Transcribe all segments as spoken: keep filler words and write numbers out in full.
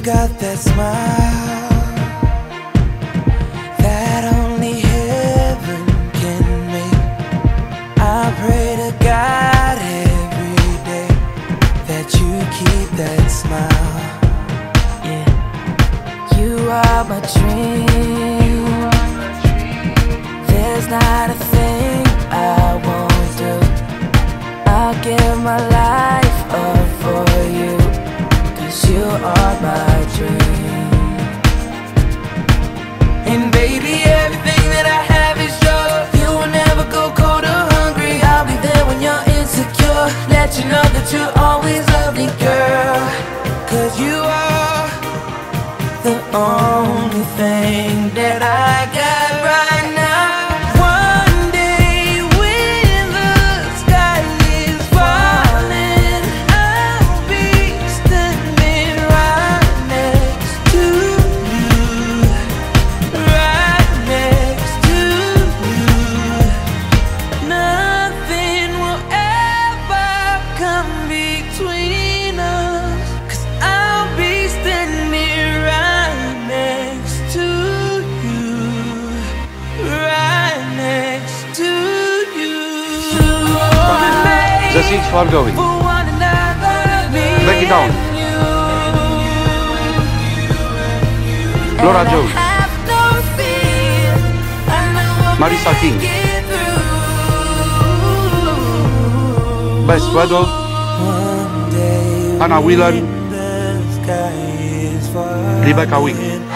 got that smile that only heaven can make. I pray to God every day that you keep that smile. Yeah, you are my dream. There's not a thing I won't do. I'll give my life up for you, 'cause you are my dream. And baby, everything that I have is yours. You will never go cold or hungry. I'll be there when you're insecure. Let you know that you'll always love me, girl. 'Cause you are the only thing that I got right now. That's it for going. Break it down. Laura Jones, Marisa King, Bess Weddle, Anna Whelan, Rebecca Wing.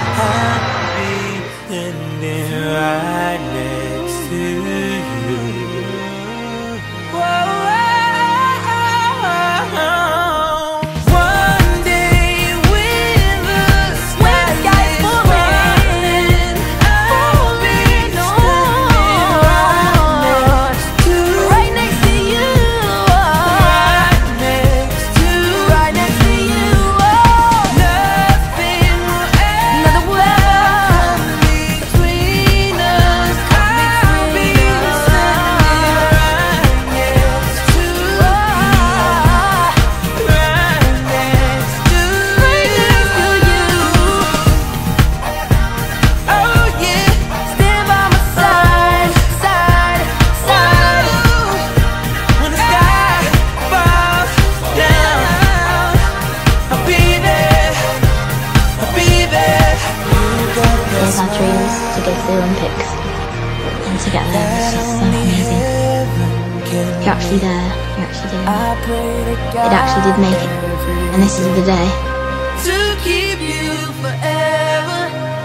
Our dreams to go to the Olympics, and to get there was just so amazing. You're actually there, you're actually doing it. It actually did make it, and this is the day. To keep you forever.